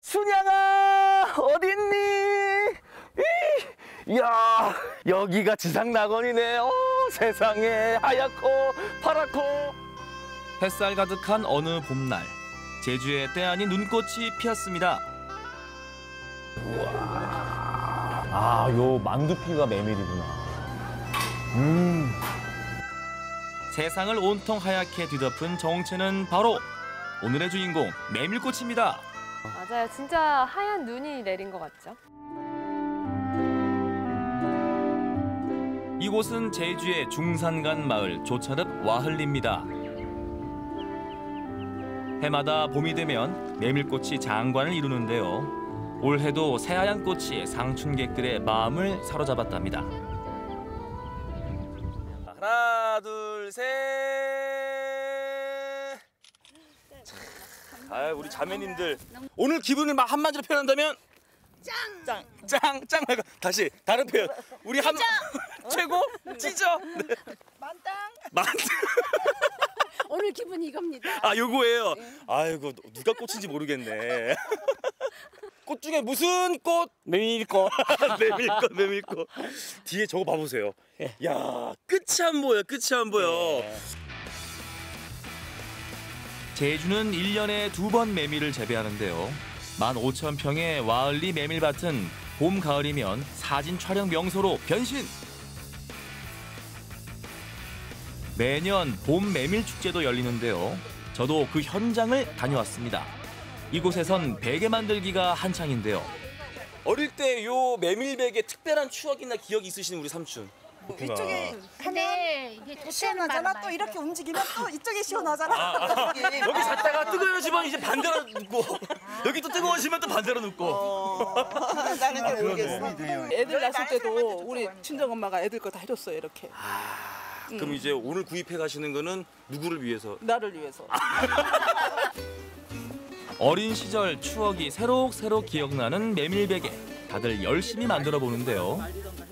순양아 어딨니? 이야 여기가 지상낙원이네. 세상에 하얗고 파랗고. 햇살 가득한 어느 봄날, 제주에 때 아닌 눈꽃이 피었습니다. 요 만두피가 메밀이구나. 세상을 온통 하얗게 뒤덮은 정체는 바로 오늘의 주인공 메밀꽃입니다. 맞아요. 진짜 하얀 눈이 내린 것 같죠? 이곳은 제주의 중산간 마을 조차릅 와흘리입니다. 해마다 봄이 되면 메밀꽃이 장관을 이루는데요. 올해도 새하얀 꽃이 상춘객들의 마음을 사로잡았답니다. 하나 둘 셋. 우리 자매님들 오늘 기분을 막 한마디로 표현한다면 짱 말고 다시 다른 표현. 우리 한 최고 찢어. 네. 만땅. 오늘 기분이 이겁니다. 요거예요. 네. 아이고 누가 꽃인지 모르겠네. 꽃 중에 무슨 꽃? 메밀꽃. 메밀꽃. 뒤에 저거 봐보세요. 야 끝이 안 보여. 제주는 1년에 2번 메밀을 재배하는데요. 15,000평의 와흘리 메밀밭은 봄, 가을이면 사진 촬영 명소로 변신! 매년 봄 메밀 축제도 열리는데요. 저도 그 현장을 다녀왔습니다. 이곳에선 베개 만들기가 한창인데요. 어릴 때 요 메밀백에 특별한 추억이나 기억이 있으신 우리 삼촌? 이쪽에 근데 이게 시원하잖아. 또 이렇게 움직이면 또 이쪽에 시원하잖아. 여기 잤다가 뜨거워지면 이제 반대로 눕고 여기 또 뜨거워지면 또 반대로 눕고. 나는 잘 모르겠어. 애들 낳았을 때도 우리 친정엄마가 애들 거 다 해줬어요. 이렇게. 그럼 이제 오늘 구입해 가시는 거는 누구를 위해서? 나를 위해서. 어린 시절 추억이 새록새록 기억나는 메밀베개. 다들 열심히 만들어 보는데요.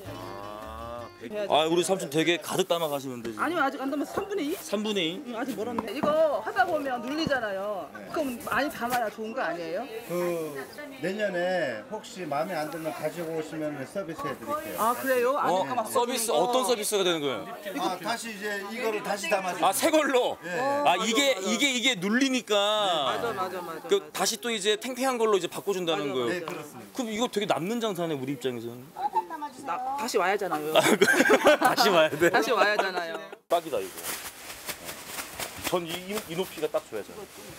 우리 삼촌 되게 가득 담아 가시는데. 아니요, 아직 안 담았어. 3분의 2? 3분의 2? 응, 아직 멀었네. 이거 하다 보면 눌리잖아요. 그럼 많이 담아야 좋은 거 아니에요? 내년에 혹시 마음에 안 들면 가지고 오시면 서비스해 드릴게요. 아, 그래요? 아직 가만 서비스 어떤 서비스가 되는 거예요? 다시 이제 이거를 다시 담아서. 새 걸로. 이게 눌리니까. 맞아. 그 다시 또 이제 탱탱한 걸로 이제 바꿔준다는 거예요. 네, 그렇습니다. 그럼 이거 되게 남는 장사네 우리 입장에서는. 다시 와야잖아요. 다시 와야 돼. 다시 와야잖아요. 딱이다 이거. 전 이 높이가 딱 좋아요.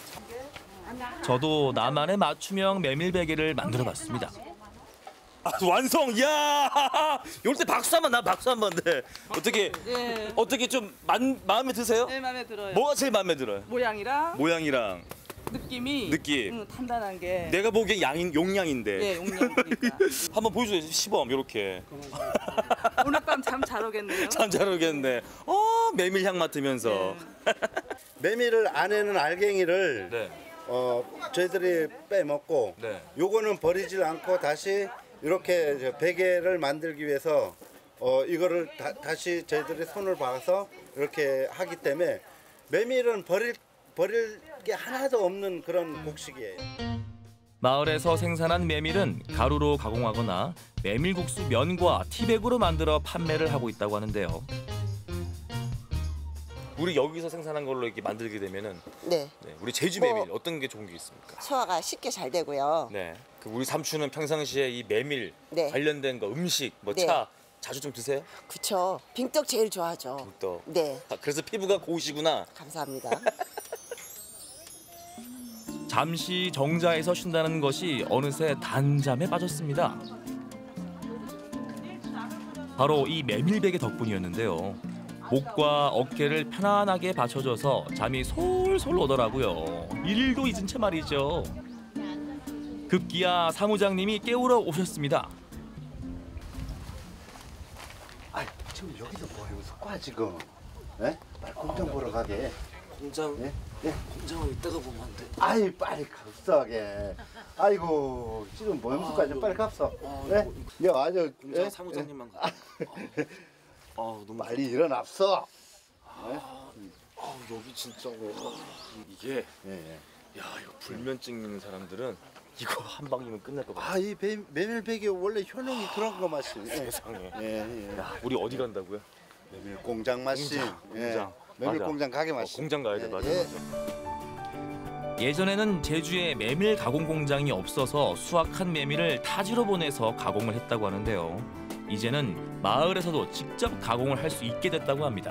저도 나만의 맞춤형 메밀베개를 만들어 봤습니다. 완성! 이야! 이럴 때 박수 한번 네. 어떻게 좀 마음에 드세요? 네, 마음에 들어요. 뭐가 제일 마음에 들어요? 모양이랑 느낌. 단단한 게. 내가 보기엔 용량인데. 네, 용량이니까. 한번 보여줘요. 시범 이렇게. 오늘 밤 잠 잘 오겠네요. 참 잘 오겠네. 메밀 향 맡으면서. 네. 메밀을 안에는 알갱이를 네. 저희들이 빼먹고 네. 요거는 버리질 않고 다시 이렇게 베개를 만들기 위해서 이거를 다시 저희들이 손을 봐서 이렇게 하기 때문에 메밀은 버릴 게 하나도 없는 그런 곡식이에요. 마을에서 생산한 메밀은 가루로 가공하거나 메밀국수 면과 티백으로 만들어 판매를 하고 있다고 하는데요. 우리 여기서 생산한 걸로 이렇게 만들게 되면은 네. 우리 제주 메밀 어떤 게 좋은 게 있습니까? 소화가 쉽게 잘 되고요. 네. 그 우리 삼촌은 평상시에 이 메밀 네. 관련된 거 음식 네. 차 자주 좀 드세요? 그쵸. 빙떡 제일 좋아하죠. 빙떡. 네. 그래서 피부가 고우시구나. 감사합니다. 잠시 정자에서 쉰다는 것이 어느새 단잠에 빠졌습니다. 바로 이 메밀베개 덕분이었는데요. 목과 어깨를 편안하게 받쳐줘서 잠이 솔솔 오더라고요. 일도 잊은 채 말이죠. 급기야 사무장님이 깨우러 오셨습니다. 지금 여기서 뭐하고 있어? 지금? 네? 빨리 공장 보러 가게. 공장? 네? 공장은 이따가 보면 안 돼. 아이 빨리 갑사하게. 아이고 지금 뭐 하면서까지 빨리 갑사. 네? 야 아주 공장 사무장님만 가. 너무 빨리 일어납서. 여기 진짜 이게 예. 야 이거 불면증 있는 사람들은 이거 한 방이면 끝날 것 같아. 이 메밀백이 원래 효능이 그런 거 맛이. 세상에. 예. 야, 우리 어디 간다고요? 메밀 공장 맛이. 공장. 메밀 맞아. 공장 가게 맛이. 공장 가야 돼. 맞아. 예전에는 제주에 메밀 가공 공장이 없어서 수확한 메밀을 타지로 보내서 가공을 했다고 하는데요. 이제는 마을에서도 직접 가공을 할 수 있게 됐다고 합니다.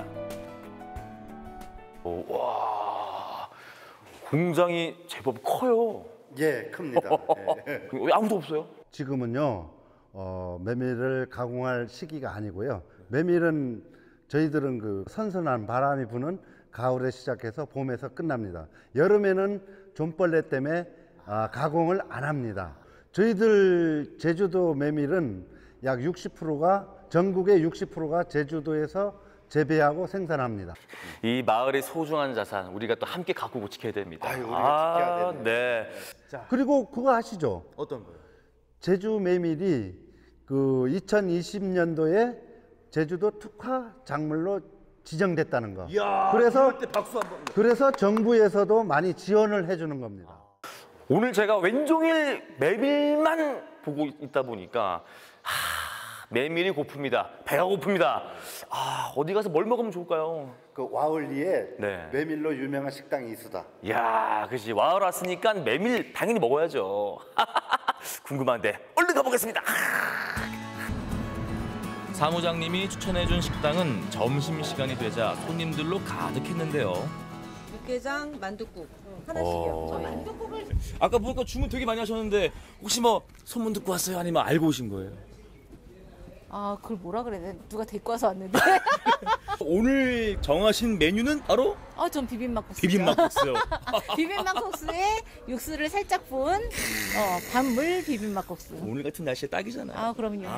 와, 공장이 제법 커요. 예, 큽니다. 예. 왜 아무도 없어요? 지금은요, 메밀을 가공할 시기가 아니고요. 메밀은 저희들은 그 선선한 바람이 부는 가을에 시작해서 봄에서 끝납니다. 여름에는 좀벌레 때문에 가공을 안 합니다. 저희들 제주도 메밀은 약 60%가 전국의 60%가 제주도에서 재배하고 생산합니다. 이 마을의 소중한 자산 우리가 또 함께 가꾸고 지켜야 됩니다. 우리가 지켜야 되네. 네. 그리고 그거 아시죠? 어떤 거요? 제주 메밀이 그 2020년도에 제주도 특화 작물로 지정됐다는 거. 이야, 그래서 이럴 때 박수 한번. 그래서 정부에서도 많이 지원을 해주는 겁니다. 오늘 제가 왼종일 메밀만 보고 있다 보니까 메밀이 고픕니다. 배가 고픕니다. 어디 가서 뭘 먹으면 좋을까요? 그 와울리에 네. 메밀로 유명한 식당이 있으다. 이야, 그렇지. 와울 왔으니까 메밀 당연히 먹어야죠. 궁금한데 얼른 가보겠습니다. 사무장님이 추천해준 식당은 점심시간이 되자 손님들로 가득했는데요. 육개장, 만둣국 하나씩이요. 저희. 아까 보니까 주문 되게 많이 하셨는데 혹시 뭐 소문 듣고 왔어요? 아니면 알고 오신 거예요? 그걸 뭐라 그래야 돼? 누가 데리고 와서 왔는데. 오늘 정하신 메뉴는 바로 전 비빔막국수. 비빔막국수요. 비빔막국수에 육수를 살짝 부은 단물 비빔막국수. 오늘 같은 날씨에 딱이잖아요. 그럼요.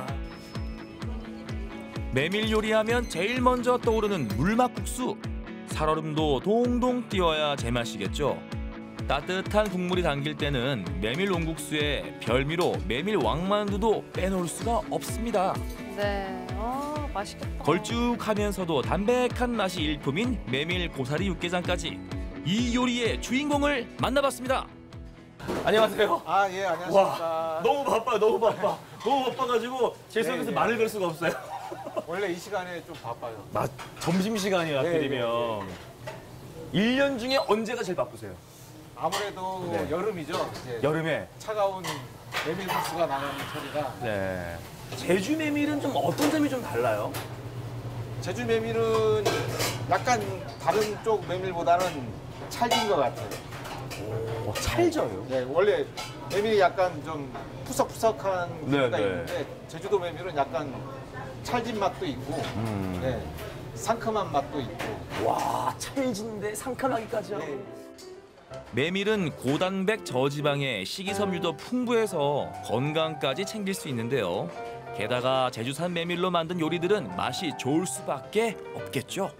메밀 요리하면 제일 먼저 떠오르는 물막국수. 살얼음도 동동 띄워야 제맛이겠죠. 따뜻한 국물이 담길 때는 메밀 온국수에 별미로 메밀 왕만두도 빼놓을 수가 없습니다. 네. 맛있겠다. 걸쭉하면서도 담백한 맛이 일품인 메밀 고사리 육개장까지 이 요리의 주인공을 만나봤습니다. 안녕하세요. 예, 안녕하십니까. 너무 바빠요. 너무 바빠가지고 제 속에서 말을 걸 수가 없어요. 원래 이 시간에 좀 바빠요. 점심시간이에요, 하필이면. 1년 중에 언제가 제일 바쁘세요? 아무래도 여름이죠. 이제 여름에. 차가운 메밀국수가 나가는 철이라. 네. 제주 메밀은 좀 어떤 점이 좀 달라요? 제주 메밀은 약간 다른 쪽 메밀보다는 찰진 것 같아요. 찰져요? 네, 원래 메밀이 약간 좀 푸석푸석한 부위가 네. 있는데 제주도 메밀은 약간 찰진 맛도 있고 네, 상큼한 맛도 있고. 와, 찰진데 상큼하기까지 하고. 네. 메밀은 고단백 저지방에 식이섬유도 풍부해서 건강까지 챙길 수 있는데요. 게다가 제주산 메밀로 만든 요리들은 맛이 좋을 수밖에 없겠죠.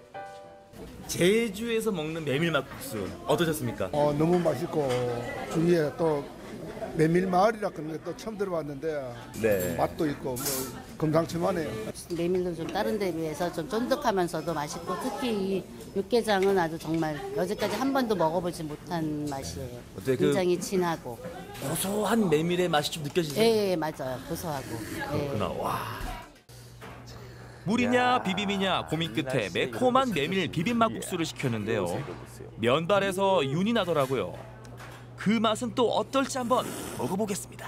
제주에서 먹는 메밀막국수 어떠셨습니까? 너무 맛있고 주위에 또 메밀 마을이라 그런 게 또 처음 들어봤는데 네. 맛도 있고 뭐 건강청하네요. 메밀도 좀 다른 데 비해서 좀 쫀득하면서도 맛있고 특히 이 육개장은 아주 정말 여태까지 한 번도 먹어보지 못한 맛이에요. 어때, 굉장히 진하고 고소한 메밀의 맛이 좀 느껴지세요? 예, 맞아요. 고소하고. 그렇구나. 와. 물이냐 비빔이냐 고민 끝에 매콤한 메밀 비빔막국수를 시켰는데요. 면발에서 윤이 나더라고요. 그 맛은 또 어떨지 한번 먹어보겠습니다.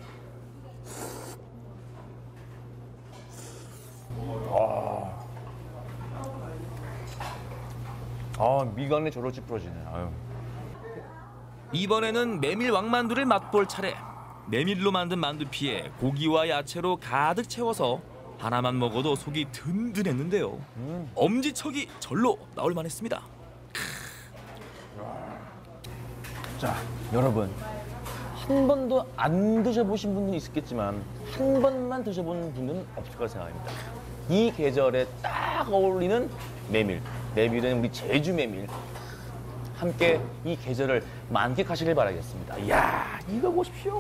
미간에 저러지 부러지네. 아유. 이번에는 메밀 왕만두를 맛볼 차례. 메밀로 만든 만두피에 고기와 야채로 가득 채워서 하나만 먹어도 속이 든든했는데요. 엄지척이 절로 나올 만했습니다. 자, 여러분. 한 번도 안 드셔보신 분은 있겠지만 한 번만 드셔본 분은 없을 거라 생각합니다. 이 계절에 딱 어울리는 메밀. 메밀은 우리 제주 메밀. 함께 이 계절을 만끽하시길 바라겠습니다. 이야, 이거 보십시오.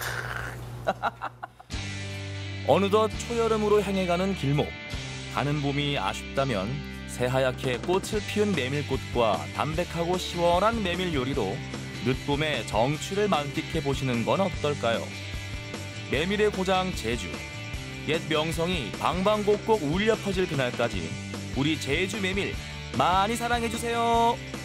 어느덧 초여름으로 향해 가는 길목. 가는 봄이 아쉽다면 새하얗게 꽃을 피운 메밀꽃과 담백하고 시원한 메밀 요리로 늦봄의 정취를 만끽해 보시는 건 어떨까요? 메밀의 고장 제주. 옛 명성이 방방곡곡 울려 퍼질 그날까지 우리 제주 메밀 많이 사랑해 주세요.